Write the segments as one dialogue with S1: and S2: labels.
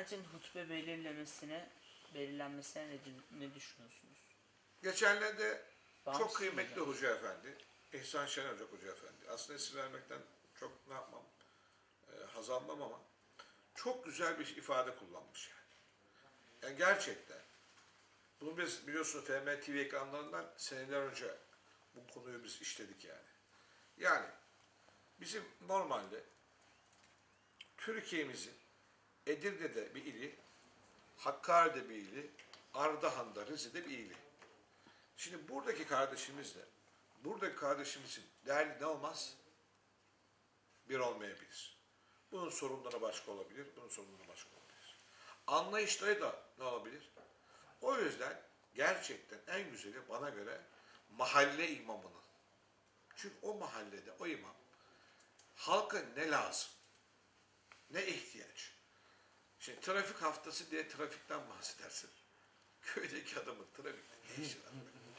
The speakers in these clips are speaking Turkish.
S1: Diyanetin hutbe belirlenmesine ne düşünüyorsunuz?
S2: Geçenlerde çok
S1: Bağımsız
S2: kıymetli
S1: hocam.
S2: Hoca Efendi, İhsan Şener Hoca Efendi. Aslında isim vermekten çok ne yapmam, haz almam ama çok güzel bir ifade kullanmış yani. Yani gerçekten. Bunu biz biliyorsunuz FM TV ekranlarından seneler önce bu konuyu biz işledik yani. Yani bizim normalde Türkiye'mizin Edirne'de bir ili, Hakkari'de bir ili, Ardahan'da, Rize'de bir ili. Şimdi buradaki kardeşimizin derdi ne olmaz? Bir olmayabilir. Bunun sorunları başka olabilir, bunun sorunları başka olabilir. Anlayışları da ne olabilir? O yüzden gerçekten en güzeli bana göre mahalle imamının. Çünkü o mahallede o imam halka ne lazım, ne ihtiyaç. Şimdi trafik haftası diye trafikten bahsedersin. Köydeki adamın trafikte ne işi var?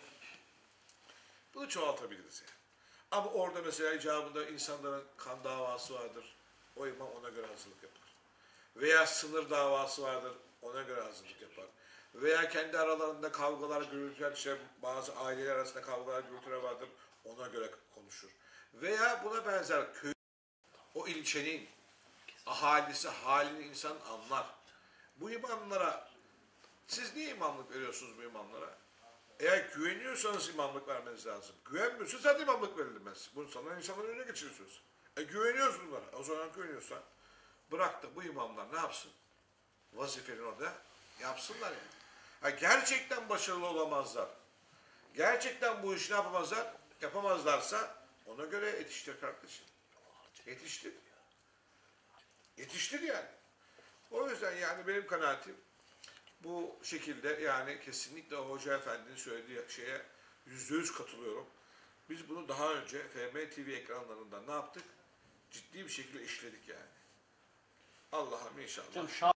S2: Bunu çoğaltabiliriz yani. Ama orada mesela icabında insanların kan davası vardır. O imam ona göre hazırlık yapar. Veya sınır davası vardır. Ona göre hazırlık yapar. Veya kendi aralarında kavgalar, gürültüler, işte bazı aileler arasında kavgalar, gürültüler vardır. Ona göre konuşur. Veya buna benzer köy, o ilçenin ahalisi, halini insan anlar. Bu imamlara, siz niye imamlık veriyorsunuz bu imamlara? Eğer güveniyorsanız imamlık vermeniz lazım. Güvenmiyorsanız zaten imamlık verilmez. Bunu sana insanların önüne geçiriyorsunuz. Güveniyoruz bunlara. O zaman güveniyorsan bırak da bu imamlar ne yapsın? Vazifelerini orada yapsınlar yani. Ha, gerçekten başarılı olamazlar. Gerçekten bu işi ne yapamazlar? Yapamazlarsa ona göre yetiştir kardeşim. Yetiştir. Yetiştir yani. O yüzden yani benim kanaatim bu şekilde yani kesinlikle Hoca Efendi'nin söylediği şeye %100 katılıyorum. Biz bunu daha önce FM TV ekranlarında ne yaptık? Ciddi bir şekilde işledik yani. Allah'ım inşallah.
S1: Hocam